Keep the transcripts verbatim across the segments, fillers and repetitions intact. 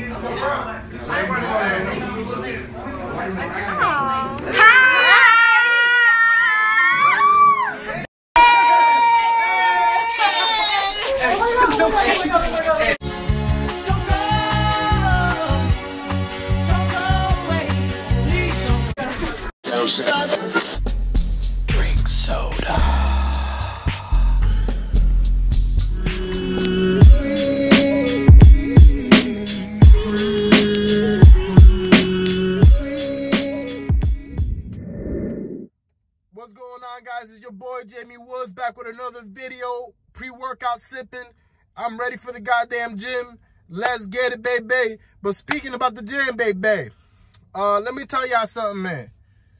Drink soda. What's going on, guys? It's your boy Jamie Woods back with another video. Pre-workout sipping. I'm ready for the goddamn gym. Let's get it, baby. But speaking about the gym, baby, uh, let me tell y'all something, man.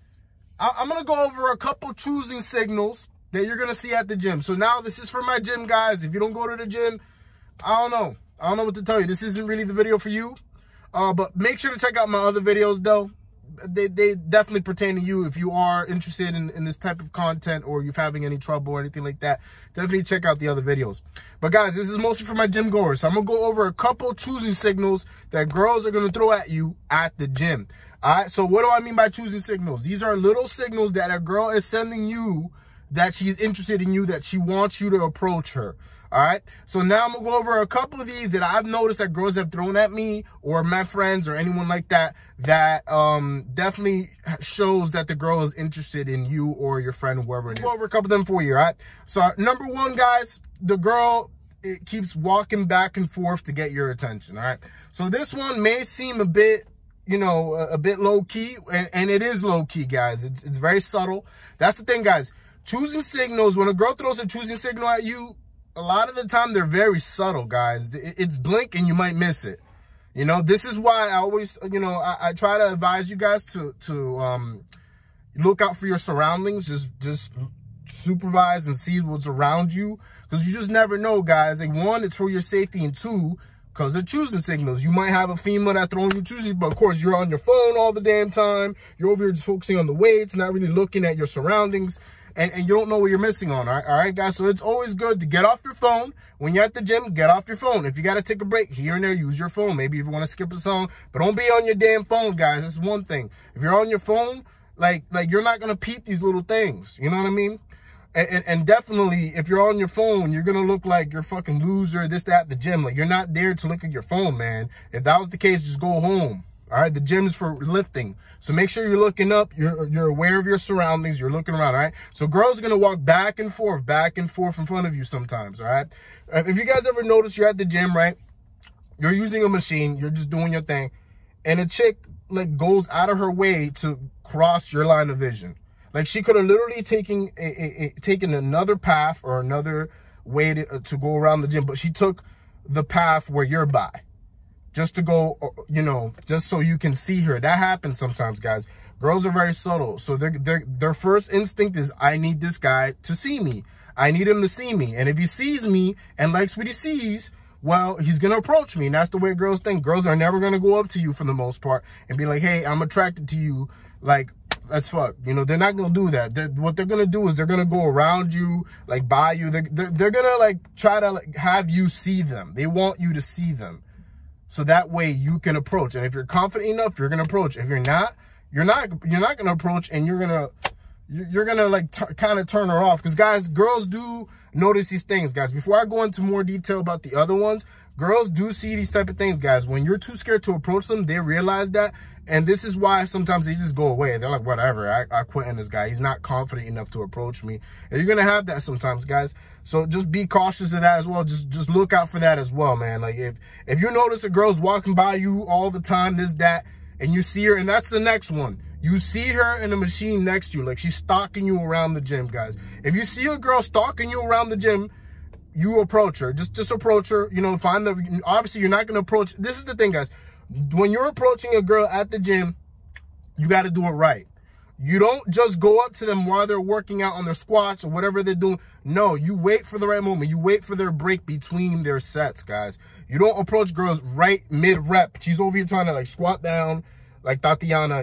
I I'm going to go over a couple choosing signals that you're going to see at the gym. So now this is for my gym guys. If you don't go to the gym, I don't know. I don't know what to tell you. This isn't really the video for you. Uh, but make sure to check out my other videos, though. They, they definitely pertain to you if you are interested in, in this type of content, or you're having any trouble or anything like that. Definitely check out the other videos. But guys, this is mostly for my gym goers. So I'm going to go over a couple choosing signals that girls are going to throw at you at the gym. All right, so what do I mean by choosing signals? These are little signals that a girl is sending you that she's interested in you, that she wants you to approach her. All right, so now I'm gonna go over a couple of these that I've noticed that girls have thrown at me, or my friends, or anyone like that, that um definitely shows that the girl is interested in you or your friend, whoever it is. I'll go over a couple of them for you. All right, so number one, guys, the girl, it keeps walking back and forth to get your attention. All right, so this one may seem a bit, you know, a, a bit low key, and, and it is low key, guys. It's it's very subtle. That's the thing, guys. Choosing signals, when a girl throws a choosing signal at you, a lot of the time they're very subtle, guys. It's blink and you might miss it. You know, this is why I always, you know, I, I try to advise you guys to to um, look out for your surroundings. Just just supervise and see what's around you, because you just never know, guys. Like, one, it's for your safety, and two, because of choosing signals. You might have a female that throwing you choosing, but of course you're on your phone all the damn time. You're over here just focusing on the weights, not really looking at your surroundings. And, and you don't know what you're missing on, all right? All right, guys? So it's always good to get off your phone. When you're at the gym, get off your phone. If you got to take a break here and there, use your phone. Maybe if you want to skip a song. But don't be on your damn phone, guys. That's one thing. If you're on your phone, like, like you're not going to peep these little things. You know what I mean? And, and, and definitely, if you're on your phone, you're going to look like you're fucking loser, this, that, at the gym. Like, you're not there to look at your phone, man. If that was the case, just go home. All right, the gym is for lifting. So make sure you're looking up, you're you're aware of your surroundings, you're looking around, all right? So girls are going to walk back and forth, back and forth in front of you sometimes, all right? If you guys ever notice you're at the gym, right? You're using a machine, you're just doing your thing, and a chick, like, goes out of her way to cross your line of vision. Like, she could have literally taken, a, a, a, taken another path or another way to, uh, to go around the gym, but she took the path where you're by. Just to go, you know, just so you can see her. That happens sometimes, guys. Girls are very subtle. So their their their first instinct is, I need this guy to see me. I need him to see me. And if he sees me and likes what he sees, well, he's going to approach me. And that's the way girls think. Girls are never going to go up to you for the most part and be like, hey, I'm attracted to you. Like, let's fuck. You know, they're not going to do that. They're, what they're going to do is they're going to go around you, like, by you. They're, they're, they're going to, like, try to, like, have you see them. They want you to see them. So that way you can approach. And if you're confident enough, you're going to approach. If you're not, you're not, you're not going to approach, and you're going to, you're going to like kind of turn her off. Because guys, girls do notice these things, guys. Before I go into more detail about the other ones, girls do see these type of things, guys. When you're too scared to approach them, they realize that. And this is why sometimes they just go away. They're like, whatever, I, I quit on this guy. He's not confident enough to approach me. And you're going to have that sometimes, guys. So just be cautious of that as well. Just just look out for that as well, man. Like, if, if you notice a girl's walking by you all the time, this, that, and you see her, and that's the next one. You see her in a machine next to you. Like, she's stalking you around the gym, guys. If you see a girl stalking you around the gym, you approach her. Just, just approach her. You know, find the, obviously you're not going to approach. This is the thing, guys. When you're approaching a girl at the gym, you got to do it right. You don't just go up to them while they're working out on their squats or whatever they're doing. No, you wait for the right moment. You wait for their break between their sets, guys. You don't approach girls right mid-rep. She's over here trying to, like, squat down like Tatiana.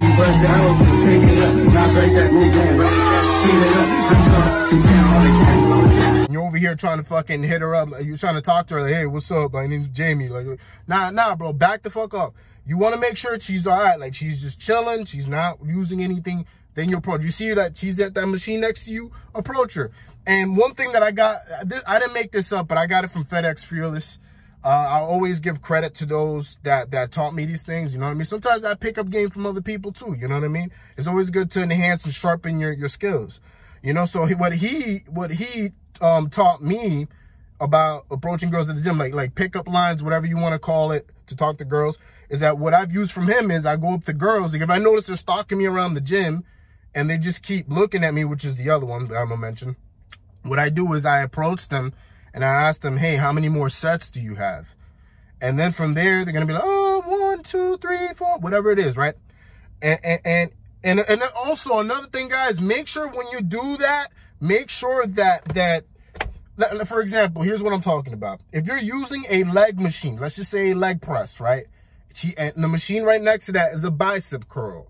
You And you're over here trying to fucking hit her up. Like, you're trying to talk to her like, hey, what's up? My name's Jamie. Like, nah, nah, bro. Back the fuck up. You want to make sure she's all right. Like, she's just chilling. She's not using anything. Then you approach. You see that she's at that machine next to you, approach her. And one thing that I got, I didn't make this up, but I got it from FedEx Fearless. Uh, I always give credit to those that, that taught me these things, you know what I mean? Sometimes I pick up game from other people too, you know what I mean? It's always good to enhance and sharpen your, your skills, you know? So he, what he, what he um, taught me about approaching girls at the gym, like, like pickup lines, whatever you want to call it, to talk to girls, is that what I've used from him is I go up to girls, like if I notice they're stalking me around the gym and they just keep looking at me, which is the other one that I'm gonna mention, what I do is I approach them and I ask them, hey, how many more sets do you have? And then from there, they're going to be like, oh, one, two, three, four, whatever it is, right? And, and, and, and, and then also another thing, guys, make sure when you do that, make sure that, that, for example, here's what I'm talking about. If you're using a leg machine, let's just say a leg press, right? She, and the machine right next to that is a bicep curl.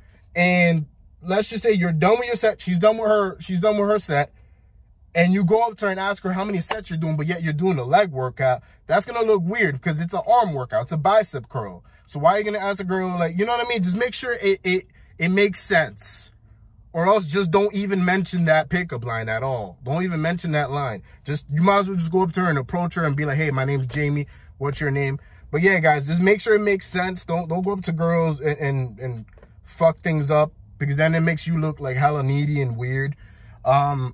And let's just say you're done with your set. She's done with her, she's done with her set. And you go up to her and ask her how many sets you're doing, but yet you're doing a leg workout, that's going to look weird because it's an arm workout. It's a bicep curl. So why are you going to ask a girl, like, you know what I mean? Just make sure it, it, it makes sense. Or else just don't even mention that pickup line at all. Don't even mention that line. Just, you might as well just go up to her and approach her and be like, hey, my name's Jamie. What's your name? But yeah, guys, just make sure it makes sense. Don't, don't go up to girls and, and, and fuck things up because then it makes you look like hella needy and weird. Um...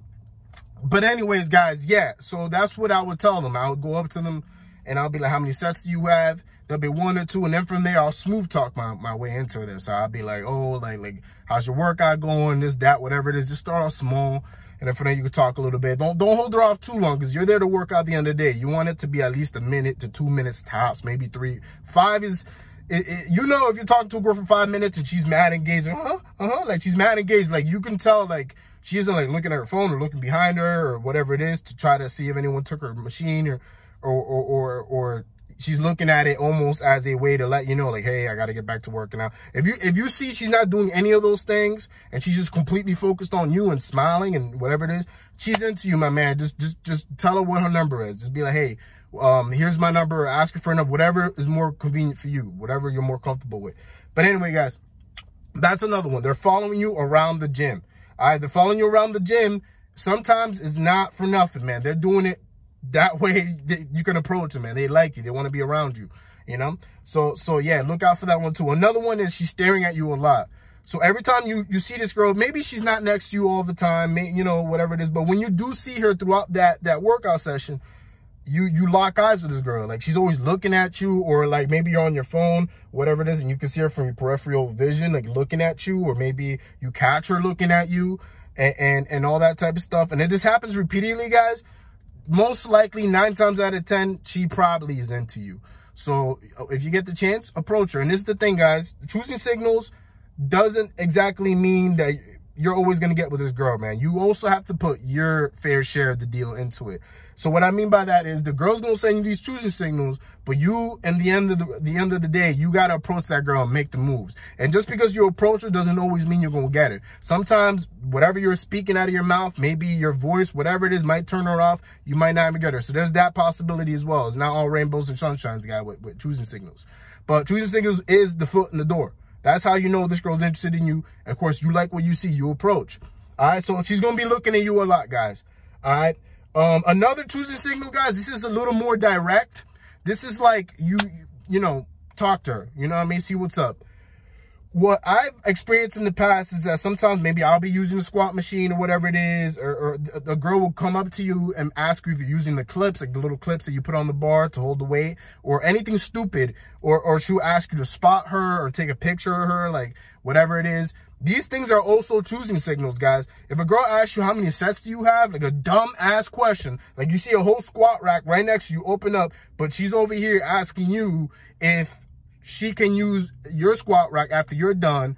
But anyways, guys, yeah, so that's what I would tell them. I would go up to them, and I'll be like, how many sets do you have? There'll be one or two, and then from there, I'll smooth talk my, my way into this. So I'll be like, oh, like, like, how's your workout going, this, that, whatever it is. Just start off small, and then from there, you can talk a little bit. Don't don't hold her off too long, because you're there to work out at the end of the day. You want it to be at least a minute to two minutes tops, maybe three. Five is... It, it, you know, if you're talking to a girl for five minutes and she's mad engaged, uh-huh, uh-huh, like she's mad engaged, like you can tell, like she isn't like looking at her phone or looking behind her or whatever it is to try to see if anyone took her machine or, or, or, or, or she's looking at it almost as a way to let you know, like, hey, I got to get back to working out. If you, if you see she's not doing any of those things and she's just completely focused on you and smiling and whatever it is, she's into you, my man. Just, just, just tell her what her number is. Just be like, hey, Um, here's my number, ask her for a number, whatever is more convenient for you, whatever you're more comfortable with. But anyway, guys, that's another one. They're following you around the gym. All right, they're following you around the gym. Sometimes it's not for nothing, man. They're doing it that way that you can approach them, man. They like you. They want to be around you, you know? So, so yeah, look out for that one too. Another one is she's staring at you a lot. So every time you, you see this girl, maybe she's not next to you all the time, may, you know, whatever it is. But when you do see her throughout that, that workout session, you you lock eyes with this girl. Like she's always looking at you, or like maybe you're on your phone, whatever it is, and you can see her from your peripheral vision, like looking at you, or maybe you catch her looking at you and, and, and all that type of stuff. And if this happens repeatedly, guys, most likely nine times out of ten, she probably is into you. So if you get the chance, approach her. And this is the thing, guys, choosing signals doesn't exactly mean that you're always going to get with this girl, man. You also have to put your fair share of the deal into it. So what I mean by that is the girl's going to send you these choosing signals, but you, in the end of the, the end of the day, you got to approach that girl and make the moves. And just because you approach her doesn't always mean you're going to get her. Sometimes whatever you're speaking out of your mouth, maybe your voice, whatever it is, might turn her off. You might not even get her. So there's that possibility as well. It's not all rainbows and sunshines, guy, with, with choosing signals. But choosing signals is the foot in the door. That's how you know this girl's interested in you. Of course, you like what you see, you approach. All right, so she's going to be looking at you a lot, guys. All right. Um, another choosing signal, guys, this is a little more direct. This is like you, you know, talk to her. You know what I mean? See what's up. What I've experienced in the past is that sometimes maybe I'll be using the squat machine or whatever it is, or, or the girl will come up to you and ask you if you're using the clips, like the little clips that you put on the bar to hold the weight, or anything stupid, or, or she'll ask you to spot her or take a picture of her, like whatever it is. These things are also choosing signals, guys. If a girl asks you how many sets do you have, like a dumb ass question, like you see a whole squat rack right next to you, open up, but she's over here asking you if she can use your squat rack after you're done,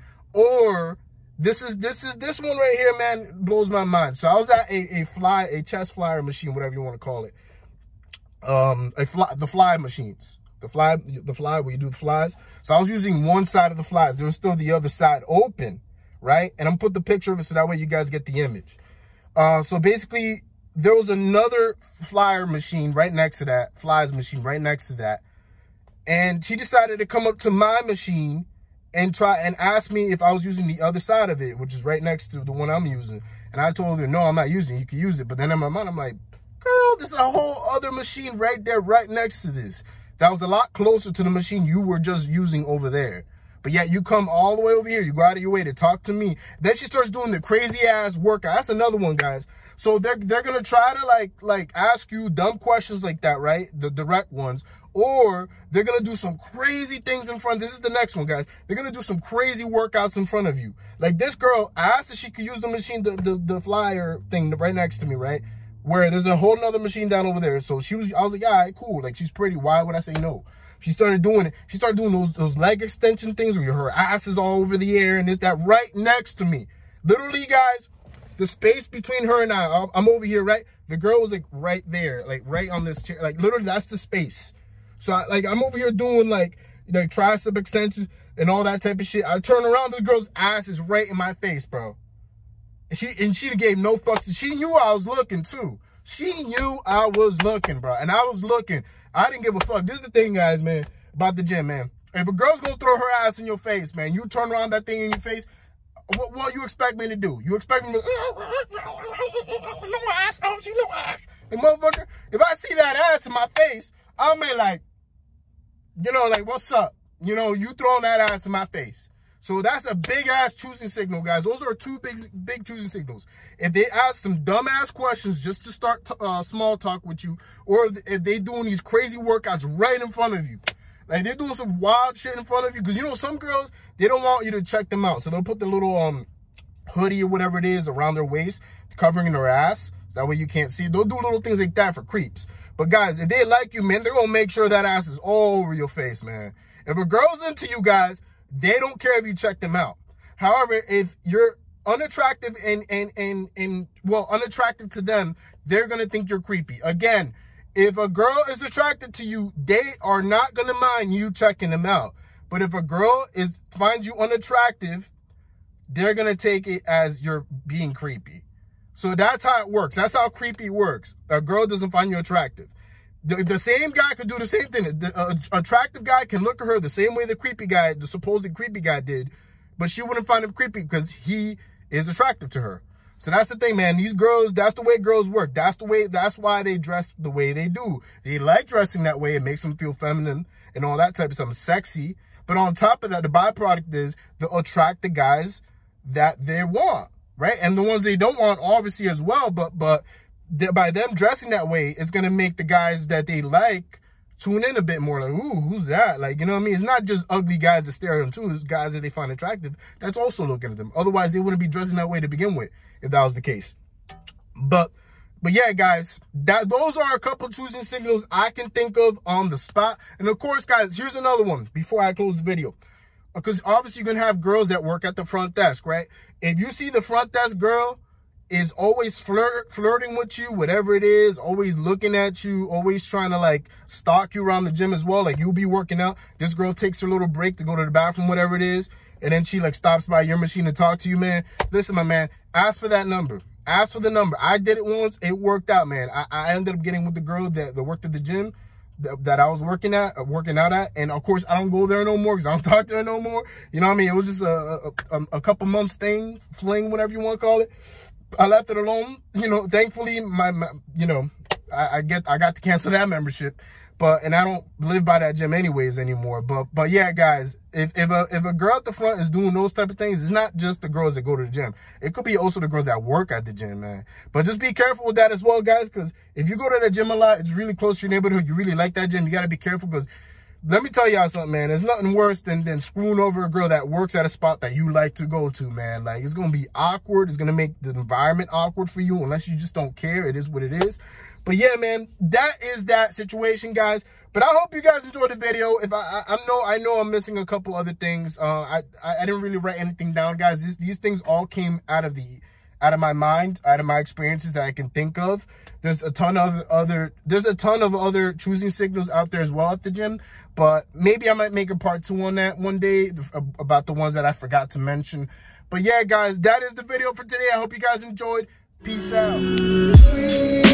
or this is this is this one right here, man, blows my mind. So I was at a, a fly, a chest flyer machine, whatever you want to call it, um, a fly, the fly machines, the fly, the fly where you do the flies. So I was using one side of the flies. There was still the other side open, right? And I'm put the picture of it so that way you guys get the image. Uh, so basically, there was another flyer machine right next to that, flies machine right next to that. And she decided to come up to my machine and try and ask me if I was using the other side of it, which is right next to the one I'm using. And I told her, no, I'm not using it. You can use it. But then in my mind, I'm like, girl, there's a whole other machine right there, right next to this. That was a lot closer to the machine you were just using over there. But yet you come all the way over here. You go out of your way to talk to me. Then she starts doing the crazy ass workout. That's another one, guys. So they're they're gonna try to like like ask you dumb questions like that, right? The direct ones. Or they're gonna do some crazy things in front. This is the next one, guys. They're gonna do some crazy workouts in front of you. Like this girl asked if she could use the machine, the the, the flyer thing right next to me, right? Where there's a whole nother machine down over there. So she was, I was like, all right, cool. Like she's pretty. Why would I say no? She started doing it. She started doing those those leg extension things where her ass is all over the air and it's that right next to me. Literally, guys, the space between her and I, I'm over here, right? The girl was like right there, like right on this chair. Like literally, that's the space. So I, like I'm over here doing like like tricep extensions and all that type of shit. I turn around, this girl's ass is right in my face, bro. And she and she gave no fucks. She knew I was looking too. She knew I was looking, bro. And I was looking. I didn't give a fuck. This is the thing, guys, man, about the gym, man. If a girl's gonna throw her ass in your face, man, you turn around that thing in your face, what, what you expect me to do? You expect me to, no ass, I don't see no ass. And motherfucker, if I see that ass in my face, I'm like, you know, like, what's up? You know, you throwing that ass in my face. So that's a big ass choosing signal, guys. Those are two big, big choosing signals. If they ask some dumb ass questions just to start uh, small talk with you, or if they doing these crazy workouts right in front of you, like they're doing some wild shit in front of you, because you know some girls, they don't want you to check them out, so they'll put the little um hoodie or whatever it is around their waist, covering their ass, so that way you can't see. They'll do little things like that for creeps. But guys, if they like you, man, they're gonna make sure that ass is all over your face, man. If a girl's into you, guys, they don't care if you check them out. However, if you're unattractive and, and, and, and, well, unattractive to them, they're going to think you're creepy. Again, if a girl is attracted to you, they are not going to mind you checking them out. But if a girl is finds you unattractive, they're going to take it as you're being creepy. So that's how it works. That's how creepy works. A girl doesn't find you attractive. The, the same guy could do the same thing. The uh, attractive guy can look at her the same way the creepy guy, the supposed creepy guy did, but she wouldn't find him creepy because he is attractive to her. So that's the thing, man. These girls, that's the way girls work. That's the way, that's why they dress the way they do. They like dressing that way. It makes them feel feminine and all that type of stuff, sexy. But on top of that, the byproduct is they'll attract the guys that they want, right? And the ones they don't want, obviously, as well, but, but, by them dressing that way, it's going to make the guys that they like tune in a bit more. Like, ooh, who's that? Like, you know what I mean? It's not just ugly guys that stare at them, too. It's guys that they find attractive that's also looking at them. Otherwise, they wouldn't be dressing that way to begin with, if that was the case. But, but yeah, guys, that those are a couple choosing signals I can think of on the spot. And, of course, guys, here's another one before I close the video. Because, obviously, you're going to have girls that work at the front desk, right? If you see the front desk girl is always flirt, flirting with you, whatever it is, always looking at you, always trying to like stalk you around the gym as well. Like you'll be working out, this girl takes her little break to go to the bathroom, whatever it is, and then she like stops by your machine to talk to you, man. Listen, my man, ask for that number. Ask for the number. I did it once. It worked out, man. I, I ended up getting with the girl that, that worked at the gym that, that I was working at, uh, working out at. And of course, I don't go there no more because I don't talk to her no more. You know what I mean? It was just a, a, a, a couple months thing, fling, whatever you want to call it. I left it alone, you know, thankfully, my, my you know, I, I get, I got to cancel that membership, but, and I don't live by that gym anyways anymore. But, but yeah, guys, if, if a, if a girl at the front is doing those type of things, it's not just the girls that go to the gym. It could be also the girls that work at the gym, man. But just be careful with that as well, guys, because if you go to the gym a lot, it's really close to your neighborhood, you really like that gym, you got to be careful because let me tell y'all something, man. There's nothing worse than, than screwing over a girl that works at a spot that you like to go to, man. Like, it's going to be awkward. It's going to make the environment awkward for you unless you just don't care. It is what it is. But yeah, man, that is that situation, guys. But I hope you guys enjoyed the video. If I, I, I know, I know I'm missing a couple other things. Uh, I, I, I didn't really write anything down, guys. These, these things all came out of the, out of my mind, out of my experiences that I can think of. There's a ton of other, there's a ton of other choosing signals out there as well at the gym. But maybe I might make a part two on that one day about the ones that I forgot to mention. But yeah, guys, that is the video for today. I hope you guys enjoyed. Peace out.